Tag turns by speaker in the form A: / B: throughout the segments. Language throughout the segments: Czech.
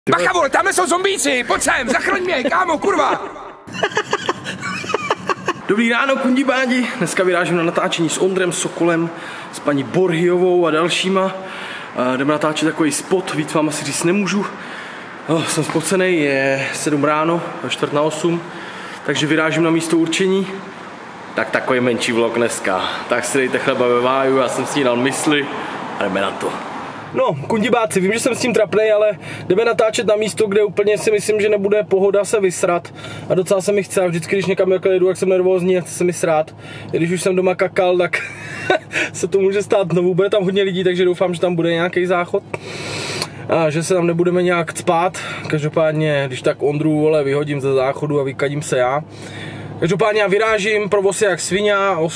A: Bacha vole, tamhle jsou zombíci, pojď sem, zachraň mě, kámo, kurva!
B: Dobrý ráno, kundibádi. Dneska vyrážím na natáčení s Ondrem Sokolem, s paní Borhyovou a dalšíma. Jdeme natáčet takový spot, víc vám asi říct nemůžu. Jsem spocený, je 7 ráno, 7:45, takže vyrážím na místo určení. Tak takový menší vlog dneska. Tak si dejte chleba ve váju, já jsem snídal mysli a jdeme na to. No, kundibáci, vím, že jsem s tím trapnej, ale jdeme natáčet na místo, kde úplně si myslím, že nebude pohoda se vysrat. A docela se mi chce, a vždycky, když někam jedu, jak jsem nervózní a chce se mi srát. I když už jsem doma kakal, tak se to může stát znovu. Bude tam hodně lidí, takže doufám, že tam bude nějaký záchod. A že se tam nebudeme nějak cpát. Každopádně, když tak Ondru, vole, vyhodím ze záchodu a vykadím se já. Každopádně já vyrážím, provoz je jak svině,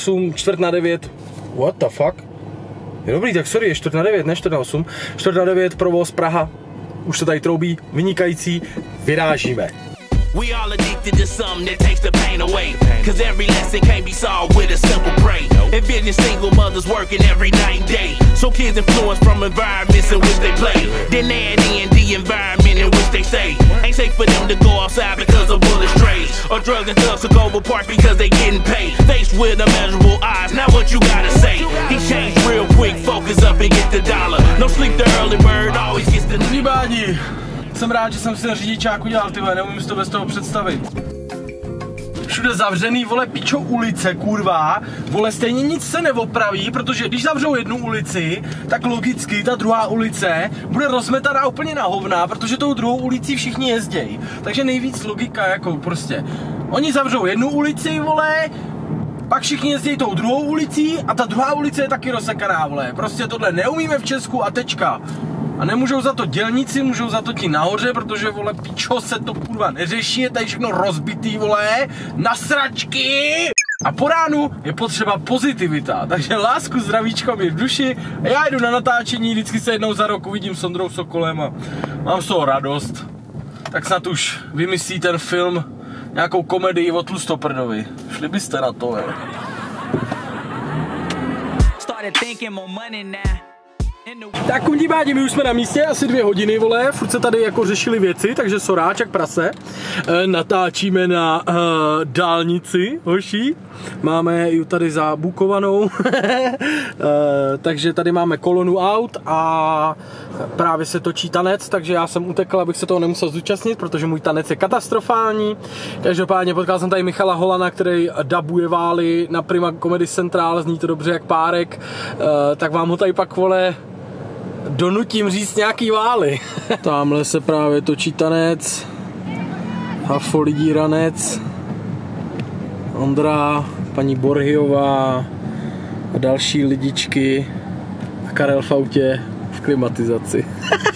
B: 8:45. What the fuck? Je dobrý, tak sorry, je 8:45, ne 8:45. 8:45, provoz Praha. Už se tady troubí, vynikající, vyrážíme.
C: We all addicted to something that takes the pain away. Cause every lesson can't be solved with a simple pray. Envision single mothers working every night and day. So kids influenced from environments in which they play. Then they add in the environment in which they stay. Ain't safe for them to go outside because of bullet strays. Or drugs and thugs took over parks because they getting paid. Faced with immeasurable odds, now what you gotta say? He changed real quick, focus up and get the dollar. No sleep, the early bird always gets the...
B: Kundibádi, jsem rád, že jsem si ten řidičák udělal, tyhle, neumím si to bez toho představit. Všude zavřený, vole, pičo ulice, kurva, vole, stejně nic se neopraví, protože když zavřou jednu ulici, tak logicky ta druhá ulice bude rozmetaná úplně na hovna, protože tou druhou ulicí všichni jezdějí. Takže nejvíc logika, jako prostě, oni zavřou jednu ulici, vole, pak všichni jezdí tou druhou ulicí a ta druhá ulice je taky rozsekaná, vole, prostě tohle neumíme v Česku a tečka. A nemůžou za to dělníci, můžou za to ti nahoře, protože, vole, pičo, se to kurva neřeší, je tady všechno rozbitý, vole, na sračky. A po ránu je potřeba pozitivita, takže lásku, zdravíčko mi v duši. A já jdu na natáčení, vždycky se jednou za rok uvidím s Ondrou Sokolem a mám z toho radost. Tak snad už vymyslí ten film nějakou komedii o tlustoprdovi. Šli byste na to, Tak kundibádi, my už jsme na místě, asi 2 hodiny, vole, furt se tady jako řešili věci, takže soráč jak prase. Natáčíme na dálnici, hoší, máme ji tady zabukovanou, takže tady máme kolonu aut a právě se točí tanec, takže já jsem utekl, abych se toho nemusel zúčastnit, protože můj tanec je katastrofální. Každopádně potkal jsem tady Michala Holana, který dabuje Vály na Prima Comedy Central, zní to dobře jak párek, tak vám ho tady pak, vole, donutím říct nějaký Vály. Tamhle se právě točí tanec, hafo lidí ranec, Ondra, paní Borhyová a další lidičky a Karel v autě v klimatizaci.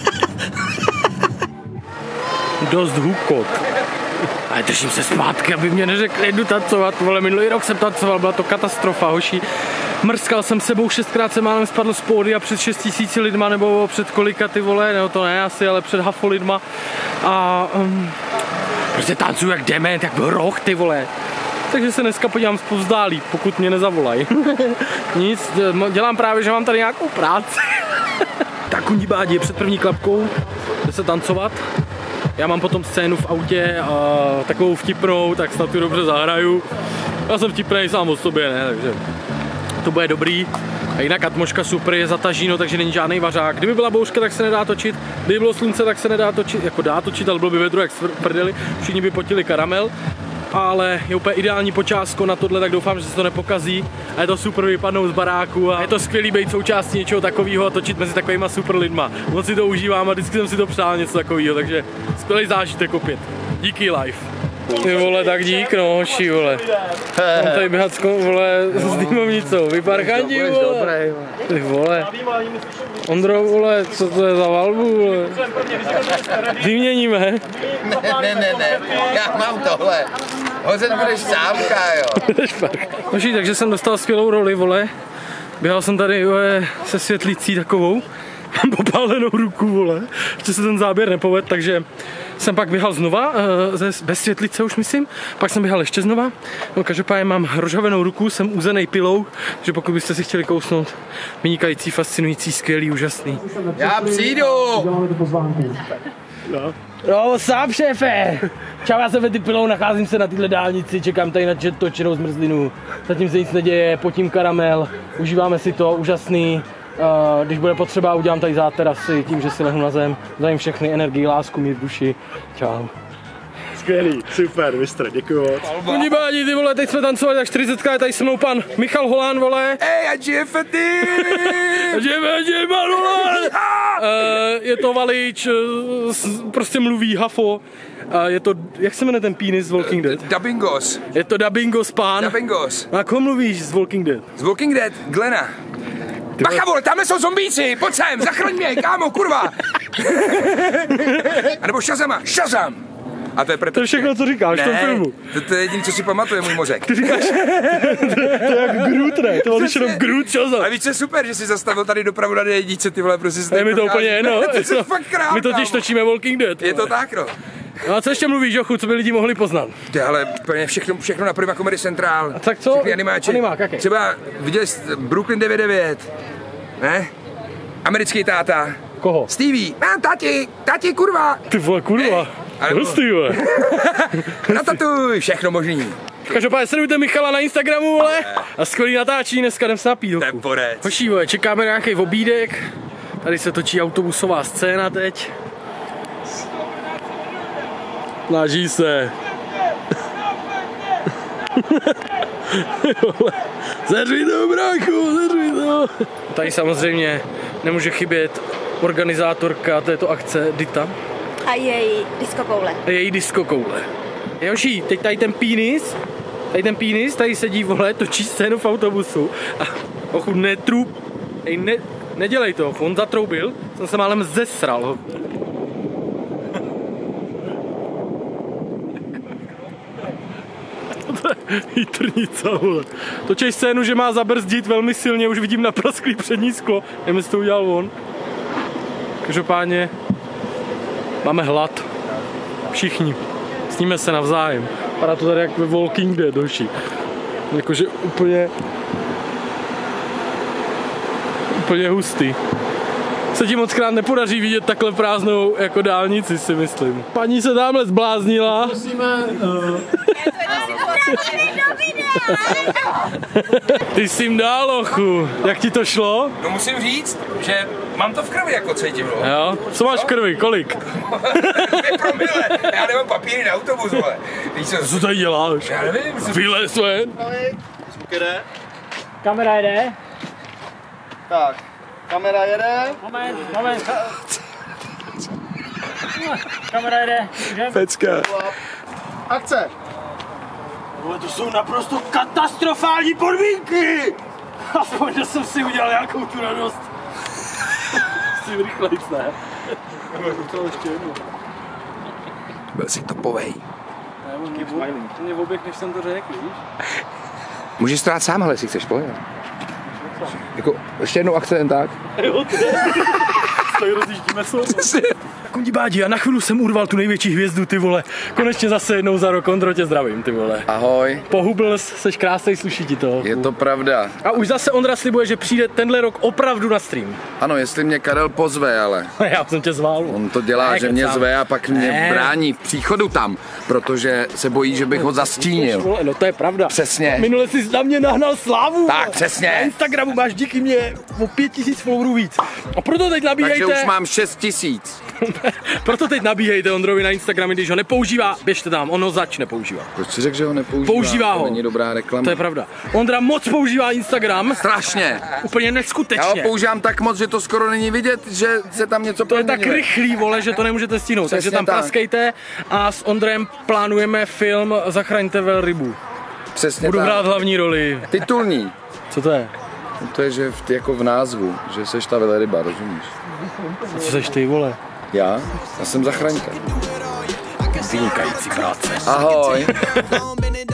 B: Dost hukot. Ale držím se zpátky, aby mě neřekli, jdu tancovat, vole, minulý rok jsem tancoval, byla to katastrofa, hoší. Mrskal jsem sebou, 6krát jsem málem spadl z pódia před 6 000 lidma, nebo před kolika, ty vole, nebo to ne asi, ale před hafo lidma. A prostě tancuju jak dement, jak hroch, ty vole. Takže se dneska podívám zpovzdálí, pokud mě nezavolají. Nic, dělám právě, že mám tady nějakou práci. Tak kundibádi, před první klapkou jde se tancovat. Já mám potom scénu v autě a takovou vtipnou, tak snad tu dobře zahraju. Já jsem vtipnej sám o sobě, ne, takže to bude dobrý. A jinak atmosféra super, je zatažíno, takže není žádný vařák. Kdyby byla bouřka, tak se nedá točit. Kdyby bylo slunce, tak se nedá točit, jako dá točit, ale bylo by vedro jak prdeli. Všichni by potili karamel. Ale je úplně ideální počásko na tohle, tak doufám, že se to nepokazí. A je to super vypadnout z baráku a je to skvělý být součástí něčeho takového a točit mezi takovýma super lidma. Moc si to užívám a vždycky jsem si to přál něco takového, takže skvělý zážitek opět. Díky live. Ty vole, tak dík, no, hoši, vole. Mám tady běhat vole, s dýmovnicou, vyparchanti, vole. Ty vole. Ondro, vole, co to je za valbu, vole? Vyměníme.
D: Ne, já mám tohle. Hozet budeš sámka, jo.
B: Hoši, takže jsem dostal skvělou roli, vole. Běhal jsem tady, vole, se světlicí takovou. Mám popálenou ruku, vole. Ještě se ten záběr nepovedl, takže jsem pak běhal znova, bez světlice už myslím, pak jsem běhal ještě znova. No, každopádně mám rozžavenou ruku, jsem uzenej pilou, takže pokud byste si chtěli kousnout, vynikající, fascinující, skvělý, úžasný.
D: Já přijdu!
B: No, sám šéfe! Čau, já jsem Vetypilou, nacházím se na téhle dálnici, čekám tady na točenou zmrzlinu. Zatím se nic neděje, potím karamel, užíváme si to, úžasný. Když bude potřeba, udělám tady záterasy tím, že si lehnu na zem, zajím všechny energii, lásku, mír v duši. Čau.
E: Skvělý, super, mistr, děkuju moc.
B: Oni bádí, ty vole, teď jsme tancovali tak 40 je tady se mnou pan Michal Holán, vole.
A: Ej, ať žije Fety!
B: Žije pan Holán! Je to valič, prostě mluví hafo. Je to, jak se jmenuje ten pínis z Walking Dead?
A: Dubbingos.
B: Je to Dubbingos pán.
A: Dubbingos.
B: A koho mluvíš z Walking Dead?
A: Z Walking Dead, Glena. Bacha, vole, tamhle jsou zombíci, pojď sem, zachraň mě, kámo, kurva! A nebo Shazama, Shazam! A to je
B: To je všechno, co říkáš v tom filmu.
A: To je jediné, co si pamatuje můj mozek.
B: Ty říkáš, to je jak Groot, ne? To máš jenom Groot, Shazam.
A: Ale víš, co je super, že jsi zastavil tady dopravu na D1, ty vole, prostě
B: Je mi to úplně jedno.
A: To je fakt král,
B: My totiž točíme Walking Dead.
A: Je to tak, no.
B: No a co ještě mluvíš, Jochu, co by lidi mohli poznat?
A: Ty, ale úplně všechno na Prima Comedy Central.
B: A tak co?
A: Všechny animáči.
B: Animák, jaký?
A: Třeba viděli jste Brooklyn 99, ne? Americký táta.
B: Koho?
A: Stevie, tati, kurva.
B: Ty vole, kurva.
A: Ale-
B: Hustý, vole.
A: Ratatuj, všechno možný.
B: Každopádně sledujte Michala na Instagramu, vole. A skvělý natáčí, dneska jdem se napít, hochu.
A: Temporec.
B: Hoší, vole, čekáme na nějaký obídek. Tady se točí autobusová scéna teď. Snaží se. Zařuj to, bráchu, zařuj to. Tady samozřejmě nemůže chybět organizátorka této akce Dita.
F: A její diskokoule.
B: A její diskokoule. Joší, teď tady ten pínis, tady sedí, vole, točí scénu v autobusu. A ochu, nedělej to, on zatroubil, jsem se málem zesral. Jitrnica, vole. Točí scénu, že má zabrzdit velmi silně, už vidím naprasklý přední sklo. Nevím, jestli to udělal on. Každopádně máme hlad. Všichni. Sníme se navzájem. Padá to tady jak ve Walking Dead, doši. Jakože úplně hustý. Se ti moc krát nepodaří vidět takhle prázdnou jako dálnici, si myslím. Paní se tamhle zbláznila. Ty jsi jim dál, ochu. Jak ti to šlo?
A: No musím říct, že mám to v krvi, jako cítím, no.
B: Jo? Co máš v krvi? Kolik?
A: 2 promile. Já nemám papíry na autobus, vole. Víš
B: Co tady děláš?
A: Já nevím.
B: Vylez ven.
E: Jede?
B: Kamera jde.
E: Tak, kamera jede.
B: Moment. Kamera jde.
E: Pecka. Akce.
B: Tohle to jsou naprosto katastrofální podmínky! Aspoň, že jsem si udělal nějakou tu radost. Jsi rychlejc, ne?
A: Byl jsi topovej.
B: Mě oběh, než jsem to řekl, víš?
A: Můžeš to dát sám, ale jestli chceš, pojď. Jako, ještě jednou akce jen tak.
B: Jo, ty. Tady rozjíždíme slovo. Kundibádi, a na chvíli jsem urval tu největší hvězdu, ty vole. Konečně zase jednou za rok, Ondro, tě zdravím, ty vole.
D: Ahoj,
B: Pohubl seš krásnej, sluší ti to.
D: je to pravda.
B: A už zase Ondra slibuje, že přijde tenhle rok opravdu na stream.
D: Ano, jestli mě Karel pozve, ale
B: Já jsem tě zval.
D: on to dělá,
B: Ne,
D: že mě
B: kecám.
D: zve a pak mě
B: Ne.
D: brání v příchodu tam, protože se bojí, že bych ho zastínil.
B: Vole, no to je pravda.
D: Přesně.
B: Minule jsi na mě nahnal slávu.
D: Tak,
B: vole.
D: přesně.
B: Na Instagramu máš díky mě o 5000 followerů víc. A proto teď
D: Takže
B: nabíhejte.
D: už mám 6 000.
B: Proto teď nabíhejte Ondrovi na Instagramu, když ho nepoužívá, běžte tam, on ho začne používat.
D: Proč si řekl, že ho nepoužívá?
B: Používá ho.
D: To není dobrá reklama.
B: To je pravda. Ondra moc používá Instagram,
D: Strašně.
B: úplně
D: Já ho
B: neskutečně.
D: používám tak moc, že to skoro není vidět, že se tam něco
B: To je tak
D: proměňuje.
B: rychlý, vole, že to nemůžete stihnout.
D: Přesně
B: Takže tam
D: tak.
B: praskejte a s Ondrem plánujeme film Zachraňte velrybu.
D: Přesně
B: Budu
D: tak.
B: hrát hlavní roli.
D: Titulní.
B: Co to je?
D: To je, že jako v názvu, že seš ta velryba, rozumíš?
B: Co seš ty, vole?
D: Já jsem Zachraňka.
B: Vynikající práce.
D: Ahoj.
C: Long been it